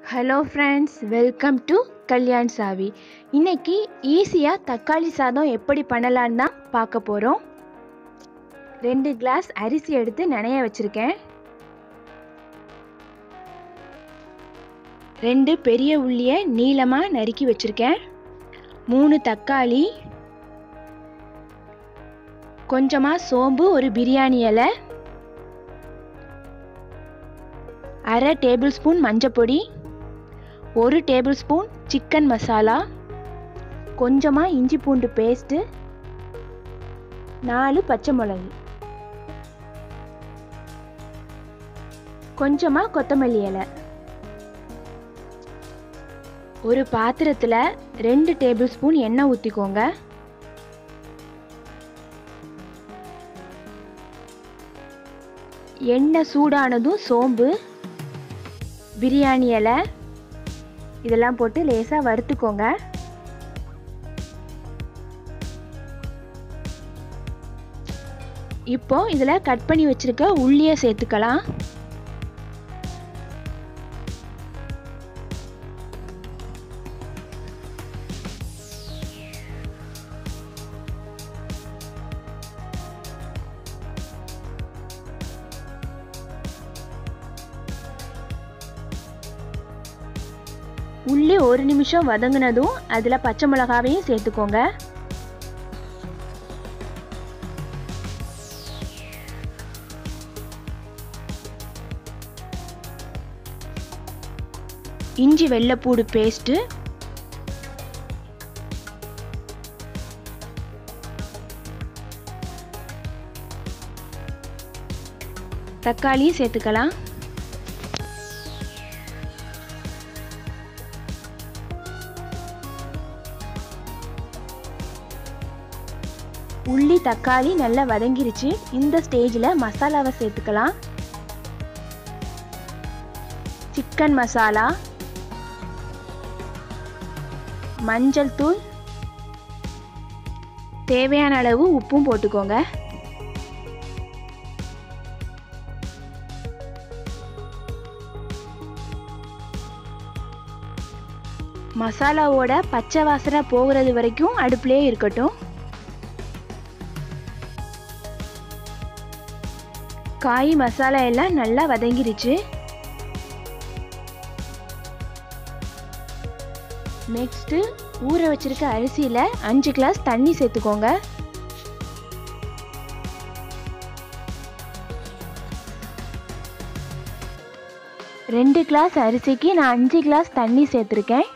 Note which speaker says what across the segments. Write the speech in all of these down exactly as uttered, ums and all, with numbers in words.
Speaker 1: Hello friends, welcome to Kalyan Savi. இன்னைக்கு ஈஸியாக தக்காளி சாதம் எப்படி பண்ணலான்னு தான் பார்க்க போகிறோம். ரெண்டு கிளாஸ் அரிசி எடுத்து நனைய வச்சுருக்கேன். ரெண்டு பெரிய உள்ளியை நீளமாக நறுக்கி வச்சுருக்கேன். மூணு தக்காளி, கொஞ்சமாக சோம்பு, ஒரு பிரியாணி இலை, அரை டேபிள் ஸ்பூன் மஞ்சப்பொடி, ஒரு டேபிள் ஸ்பூன் சிக்கன் மசாலா, கொஞ்சமாக இஞ்சி பூண்டு பேஸ்ட்டு, நாலு பச்சை மிளகு, கொஞ்சமாக கொத்தமல்லி இலை. ஒரு பாத்திரத்தில் ரெண்டு டேபிள் ஸ்பூன் எண்ணெய் ஊற்றிக்கோங்க. எண்ணெய் சூடானதும் சோம்பு, பிரியாணி இலை இதெல்லாம் போட்டு லேசாக வறுத்துக்கோங்க. இப்போ இதில் கட் பண்ணி வச்சிருக்க உள்ளியை சேர்த்துக்கலாம். உள்ளி ஒரு நிமிஷம் வதங்கினதும் அதில் பச்சை மிளகாவையும் சேர்த்துக்கோங்க. இஞ்சி வெள்ளைப்பூடு பேஸ்ட்டு, தக்காளியும் சேர்த்துக்கலாம். உள்ளி தக்காளி நல்லா வதங்கிருச்சு. இந்த ஸ்டேஜில் மசாலாவை சேர்த்துக்கலாம். சிக்கன் மசாலா, மஞ்சள் தூள், தேவையான அளவு உப்பும் போட்டுக்கோங்க. மசாலாவோட பச்சை வாசனை போகிறது வரைக்கும் அடுப்புலேயே இருக்கட்டும். காய் மசாலா எல்லாம் நல்லா வதங்கிருச்சு. நெக்ஸ்ட்டு ஊற வச்சிருக்க அரிசியில் அஞ்சு கிளாஸ் தண்ணி சேர்த்துக்கோங்க. ரெண்டு கிளாஸ் அரிசிக்கு நான் அஞ்சு கிளாஸ் தண்ணி சேர்த்துருக்கேன்.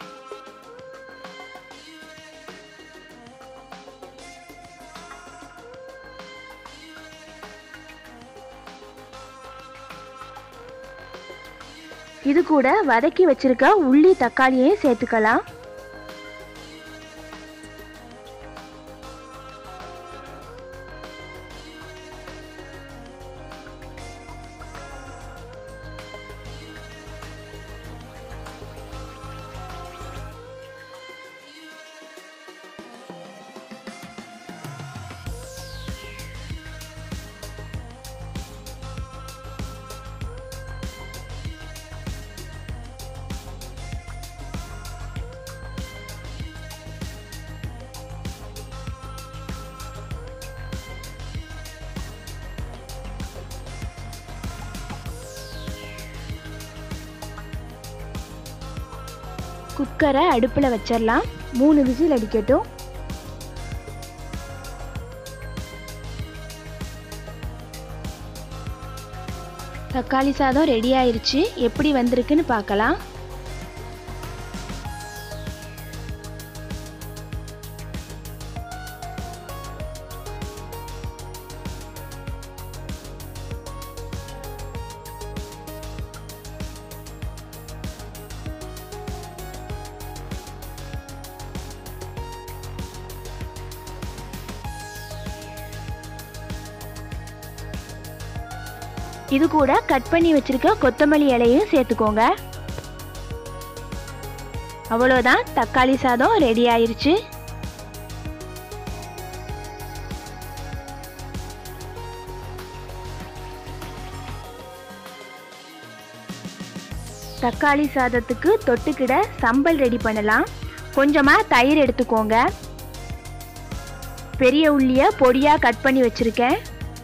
Speaker 1: இது கூட வதக்கி வச்சிருக்க உள்ளி தக்காளியை சேர்த்துக்கலாம். குக்கரை அடுப்பில் வச்சிடலாம். மூணு விசில் அடிக்கட்டும். தக்காளி சாதம் ரெடி ஆயிருச்சு. எப்படி வந்திருக்குன்னு பார்க்கலாம். இது கூட கட் பண்ணி வச்சிருக்க கொத்தமல்லி இலையும் சேர்த்துக்கோங்க. அவ்வளோதான், தக்காளி சாதம் ரெடி ஆயிருச்சு. தக்காளி சாதத்துக்கு தொட்டுக்கிட சம்பல் ரெடி பண்ணலாம். கொஞ்சமாக தயிர் எடுத்துக்கோங்க. பெரிய உள்ளியை பொடியாக கட் பண்ணி வச்சுருக்கேன்.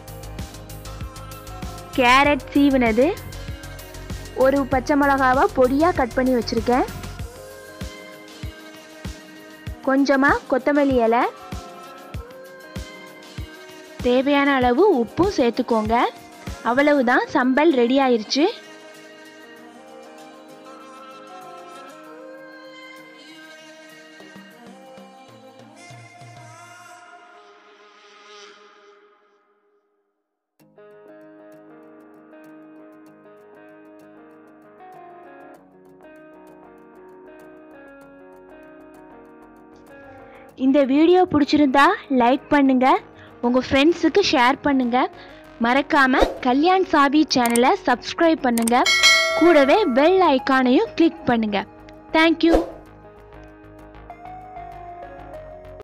Speaker 1: கேரட் சீவினது, ஒரு பச்சை மிளகாவை பொடியாக கட் பண்ணி வச்சுருக்கேன். கொஞ்சமாக கொத்தமல்லி இலை, தேவையான அளவு உப்பும் சேர்த்துக்கோங்க. அவ்வளவுதான், சம்பல் ரெடி ஆயிருச்சு. இந்த வீடியோ பிடிச்சிருந்தா லைக் பண்ணுங்க, உங்கள் ஃப்ரெண்ட்ஸுக்கு ஷேர் பண்ணுங்க. மறக்காம கல்யாண் சாவி சேனலை சப்ஸ்கிரைப் பண்ணுங்க. கூடவே பெல் ஐக்கானையும் கிளிக் பண்ணுங்க. தேங்க்யூ.